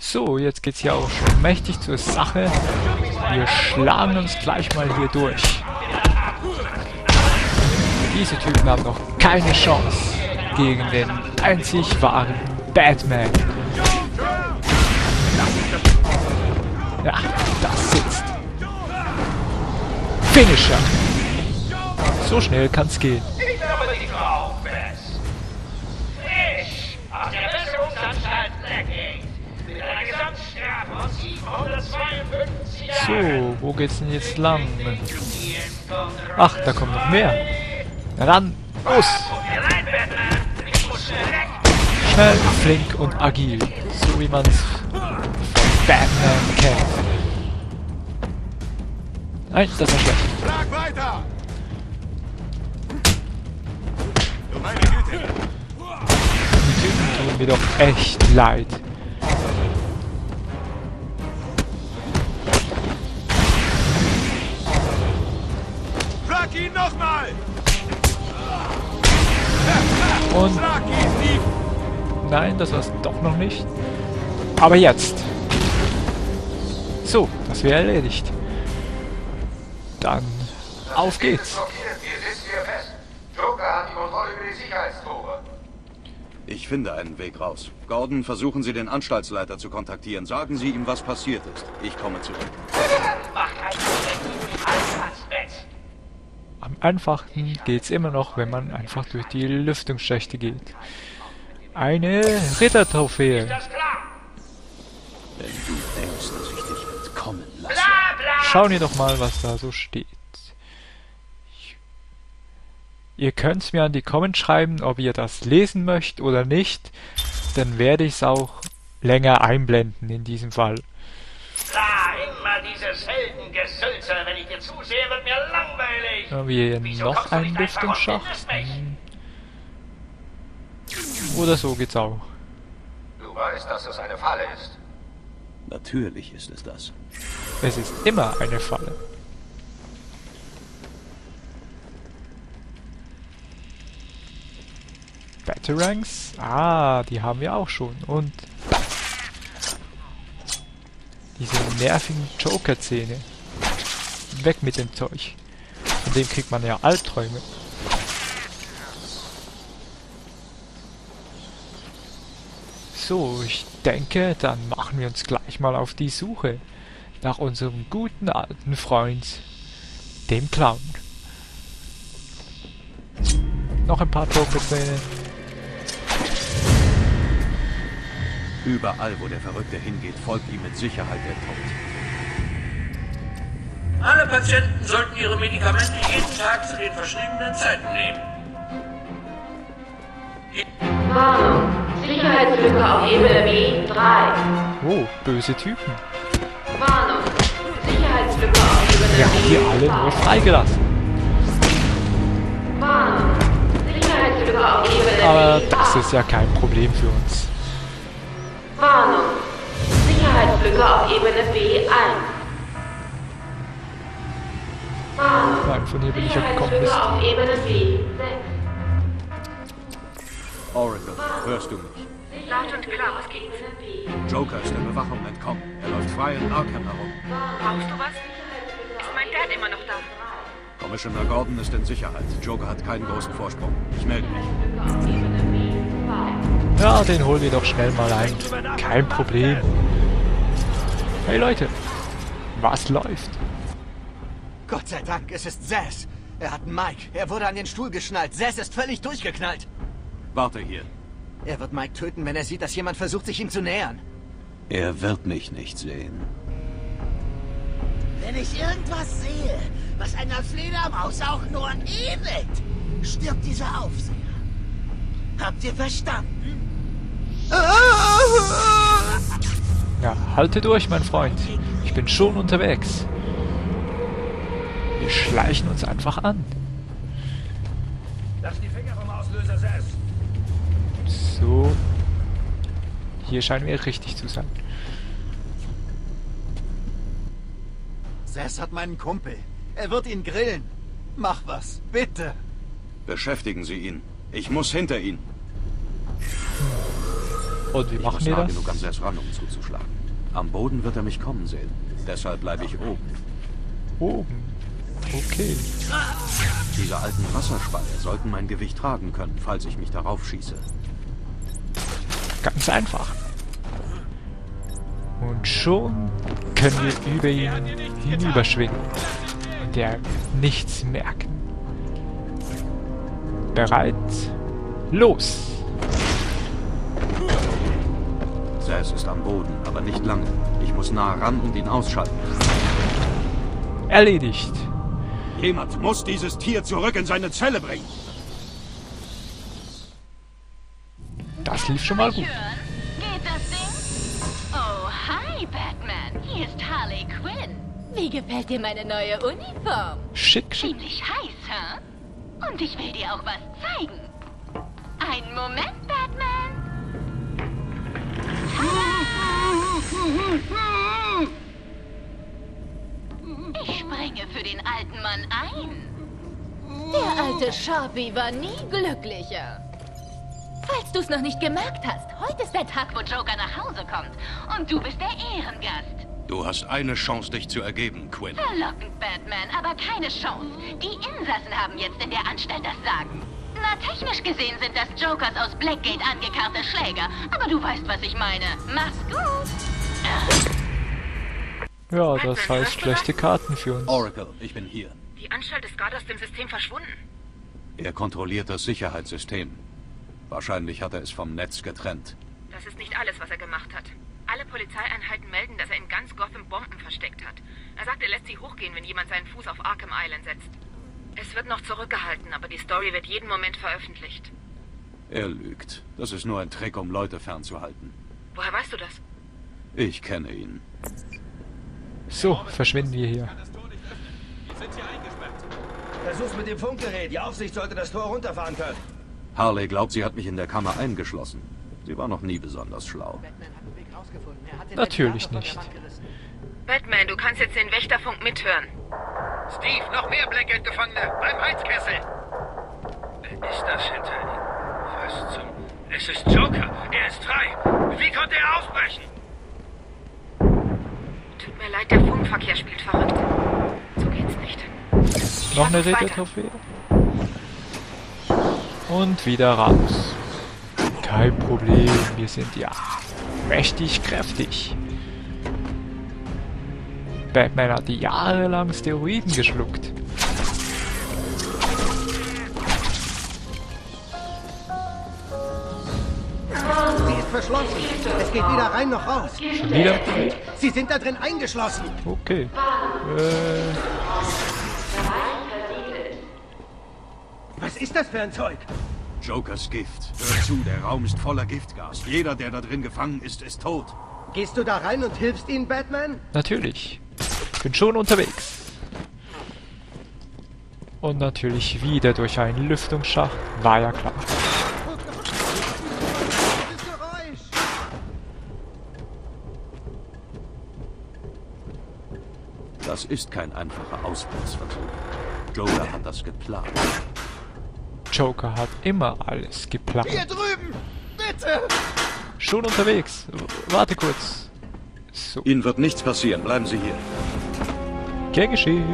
So, jetzt geht's hier auch schon mächtig zur Sache. Wir schlagen uns gleich mal hier durch. Diese Typen haben noch keine Chance gegen den einzig wahren Batman. Ja, das sitzt. Finisher. So schnell kann's gehen. Ich glaube, die Frau Bess. Frisch aus der Besserungsanstalt Blackgate. Mit einer Gesamtstrafe von 752 Jahren. So, wo geht's denn jetzt lang? Ach, da kommt noch mehr. Na dann, los! Schnell, flink und agil. So wie man's von Batman kennt. Nein, das war schlecht. Schlag weiter! Du meine Güte! Die Typen tun mir doch echt leid. Schlag ihn nochmal! Und Schlag ihn tief! nein, das war's doch noch nicht. Aber jetzt. So, das wäre erledigt. Dann auf geht's. Blockiert, wir sitzen hier fest. Joker hat die Kontrolle über die Sicherheitstore. Ich finde einen Weg raus. Gordon, versuchen Sie den Anstaltsleiter zu kontaktieren. Sagen Sie ihm, was passiert ist. Ich komme zurück. Macht einen Ansatzbett. Am einfachsten geht's immer noch, wenn man einfach durch die Lüftungsschächte geht. Eine Rittertrophäe. Das klar. Wenn du denkst, dass ich dich entkommen lasse. Bla bla. Schauen wir doch mal, was da so steht. Ihr könnt's mir an die Comments schreiben, ob ihr das lesen möchtet oder nicht. Dann werde ich es auch länger einblenden in diesem Fall. Bla, immer dieses Heldengesülze. Wenn ich dir zusehe, wird mir langweilig. Haben wir hier Wieso noch kommst du einen nicht einfach und Lüftungsschacht? findest mich? Oder so geht's auch. Du weißt, dass es eine Falle ist. Natürlich ist es das. Es ist immer eine Falle. Batarangs? Ah, die haben wir auch schon. Und diese nervigen Joker-Zähne. Weg mit dem Zeug. Von dem kriegt man ja Albträume. So, ich denke, dann machen wir uns gleich mal auf die Suche nach unserem guten alten Freund, dem Clown. Noch ein paar Joker-Zähne. Überall, wo der Verrückte hingeht, folgt ihm mit Sicherheit der Tod. Alle Patienten sollten ihre Medikamente jeden Tag zu den verschriebenen Zeiten nehmen. Warnung. Sicherheitslücke auf Ebene B3. Oh, böse Typen. Warnung. Sicherheitslücke auf Ebene Wir haben die alle nur freigelassen. Warnung. Sicherheitslücke auf Ebene Aber B8. das ist ja kein Problem für uns. Warnung. Sicherheitslücke auf Ebene B1. Warnung. Nein, von hier bin ich ja gekommen. Mist. Sicherheitslücke auf Ebene B6. Oracle, hörst du mich? Laut und klar, was gibt's? Joker ist der Bewachung entkommen. Er läuft frei in Arkham herum. Brauchst du was? Ist mein Dad immer noch da? Commissioner Gordon ist in Sicherheit. Joker hat keinen großen Vorsprung. Ich melde mich. Ja, den holen wir doch schnell mal ein. Kein Problem. Hey Leute, was läuft? Gott sei Dank, es ist Zsasz. Er hat Mike. Er wurde an den Stuhl geschnallt. Zsasz ist völlig durchgeknallt. Warte hier. Er wird Mike töten, wenn er sieht, dass jemand versucht, sich ihm zu nähern. Er wird mich nicht sehen. Wenn ich irgendwas sehe, was einer Fledermaus auch nur ähnelt, stirbt dieser Aufseher. Habt ihr verstanden? Ja, halte durch, mein Freund. Ich bin schon unterwegs. Wir schleichen uns einfach an. Lass die Finger vom Auslöser, Zsasz. So. Hier scheinen wir richtig zu sein. Zsasz hat meinen Kumpel. Er wird ihn grillen. Mach was, bitte. Beschäftigen Sie ihn. Ich muss hinter ihn. Und wie Ich machen muss wir nah das? genug an Sess ran, um zuzuschlagen. Am Boden wird er mich kommen sehen. Deshalb bleibe ich oben. Oben. Okay. Diese alten Wasserspeie sollten mein Gewicht tragen können, falls ich mich darauf schieße. Ganz einfach. Und schon können wir über ihn hinüberschwingen. Und er wird nichts merken. Bereit? Los! Sess ist am Boden, aber nicht lange. Ich muss nah ran und ihn ausschalten. Erledigt. Jemand muss dieses Tier zurück in seine Zelle bringen. Das lief schon mal gut. Geht das Ding? Oh, hi, Batman. Hier ist Harley Quinn. Wie gefällt dir meine neue Uniform? Schick, schick. Ziemlich heiß, hä? Und ich will dir auch was zeigen. Einen Moment, Batman. Ich springe für den alten Mann ein. Der alte Sharpie war nie glücklicher. Falls du es noch nicht gemerkt hast, heute ist der Tag, wo Joker nach Hause kommt. Und du bist der Ehrengast. Du hast eine Chance, dich zu ergeben, Quinn. Verlockend, Batman, aber keine Chance. Die Insassen haben jetzt in der Anstalt das Sagen. Na, technisch gesehen sind das Jokers aus Blackgate angekarrte Schläger. Aber du weißt, was ich meine. Mach's gut. Ja, das heißt schlechte Karten für uns. Oracle, ich bin hier. Die Anstalt ist gerade aus dem System verschwunden. Er kontrolliert das Sicherheitssystem. Wahrscheinlich hat er es vom Netz getrennt. Das ist nicht alles, was er gemacht hat. Alle Polizeieinheiten melden, dass er in ganz Gotham Bomben versteckt hat. Er sagt, er lässt sie hochgehen, wenn jemand seinen Fuß auf Arkham Island setzt. Es wird noch zurückgehalten, aber die Story wird jeden Moment veröffentlicht. Er lügt. Das ist nur ein Trick, um Leute fernzuhalten. Woher weißt du das? Ich kenne ihn. So, verschwinden wir hier. Versuch's mit dem Funkgerät. Die Aufsicht sollte das Tor runterfahren können. Harley glaubt, sie hat mich in der Kammer eingeschlossen. Sie war noch nie besonders schlau. Natürlich nicht. Batman, du kannst jetzt den Wächterfunk mithören. Steve, noch mehr Blackgate-Gefangene beim Heizkessel. Wer ist das hinter ihm? Was zum... Es ist Joker. Er ist frei. Wie konnte er ausbrechen? Tut mir leid, der Funkverkehr spielt verrückt. So geht's nicht. Noch eine Lass uns weiter. Regeltrophäe. Und wieder raus. Kein Problem, wir sind ja mächtig kräftig. Batman hat jahrelang Steroiden geschluckt. Sie ist verschlossen. Es geht weder rein noch raus. Schon wieder? Sie sind da drin eingeschlossen. Okay. Was ist das für ein Zeug? Jokers Gift. Hör zu, der Raum ist voller Giftgas. Jeder, der da drin gefangen ist, ist tot. Gehst du da rein und hilfst ihnen, Batman? Natürlich. Bin schon unterwegs. Und natürlich wieder durch einen Lüftungsschacht. War ja klar. Dieses Geräusch! Das ist kein einfacher Ausbruchsversuch. Joker hat das geplant. Joker hat immer alles geplant. Hier drüben! Bitte! Schon unterwegs. Warte kurz. So, Ihnen wird nichts passieren. Bleiben Sie hier. gern geschehen.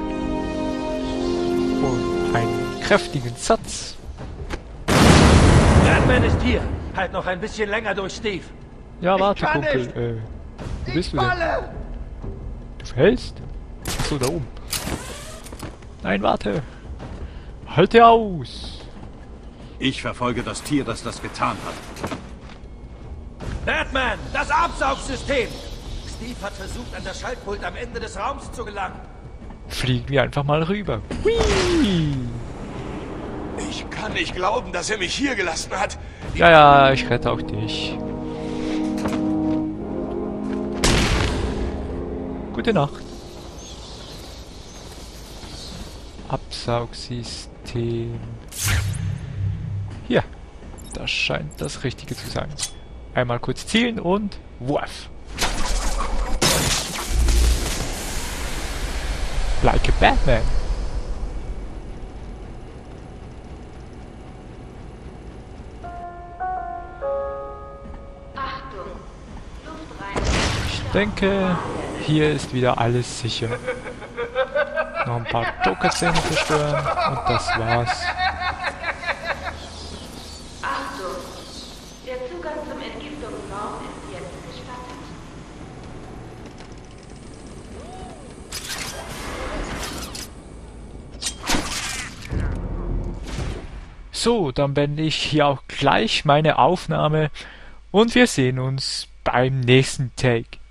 Und einen kräftigen Satz. Batman ist hier. Halt noch ein bisschen länger durch, Steve. Ja, warte, kann Kumpel. nicht. Wo bist du denn? Falle! Du fällst? Achso, da oben. Nein, warte. Halte aus. Ich verfolge das Tier, das das getan hat. Batman, das Absaugsystem! Steve hat versucht, an das Schaltpult am Ende des Raums zu gelangen. Fliegen wir einfach mal rüber. Hui. Ich kann nicht glauben, dass er mich hier gelassen hat. Ja, ja, ich rette auch dich. Gute Nacht. Absaugsystem. Hier. Das scheint das Richtige zu sein. Einmal kurz zielen und Wurf. Like a Batman. denke, hier ist wieder alles sicher. Noch ein paar Joker-Zähne zerstören und das war's. Achtung! Der Zugang zum Entgiftungsraum ist jetzt gestattet. So, dann beende ich hier auch gleich meine Aufnahme und wir sehen uns beim nächsten Take.